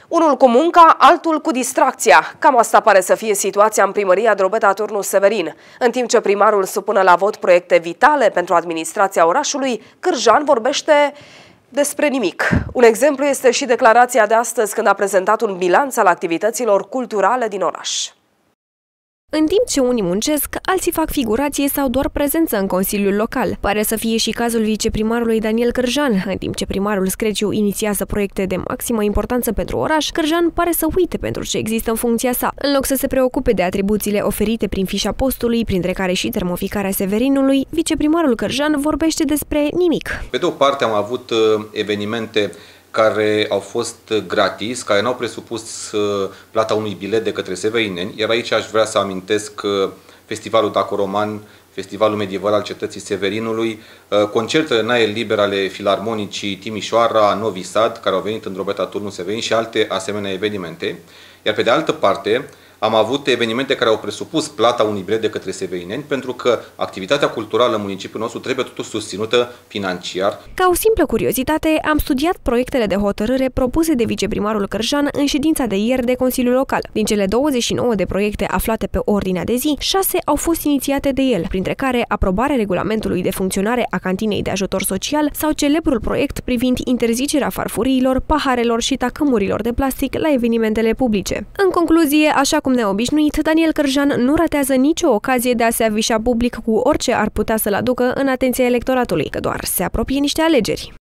Unul cu munca, altul cu distracția. Cam asta pare să fie situația în primăria Drobeta Turnu Severin. În timp ce primarul supune la vot proiecte vitale pentru administrația orașului, Cârjan vorbește despre nimic. Un exemplu este și declarația de astăzi, când a prezentat un bilanț al activităților culturale din oraș. În timp ce unii muncesc, alții fac figurație sau doar prezență în Consiliul Local. Pare să fie și cazul viceprimarului Daniel Cârjan. În timp ce primarul Screciu inițiază proiecte de maximă importanță pentru oraș, Cârjan pare să uite pentru ce există în funcția sa. În loc să se preocupe de atribuțiile oferite prin fișa postului, printre care și termoficarea Severinului, viceprimarul Cârjan vorbește despre nimic. Pe de o parte am avut evenimente care au fost gratis, care n-au presupus plata unui bilet de către severineni, iar aici aș vrea să amintesc Festivalul Daco-Roman, Festivalul Medieval al Cetății Severinului, concertele în aer liber ale Filarmonicii Timișoara, Novi Sad, care au venit în Drobeta Turnu Severin și alte asemenea evenimente. Iar pe de altă parte, am avut evenimente care au presupus plata unui bilet de către severineni, pentru că activitatea culturală în municipiul nostru trebuie totuși susținută financiar. Ca o simplă curiozitate, am studiat proiectele de hotărâre propuse de viceprimarul Cârjan în ședința de ieri de Consiliul Local. Din cele 29 de proiecte aflate pe ordinea de zi, 6 au fost inițiate de el, printre care aprobarea regulamentului de funcționare a cantinei de ajutor social sau celebrul proiect privind interzicerea farfuriilor, paharelor și tacâmurilor de plastic la evenimentele publice. În concluzie, așa cum neobișnuit, Daniel Cârjan nu ratează nicio ocazie de a se afișa public cu orice ar putea să-l aducă în atenția electoratului, că doar se apropie niște alegeri.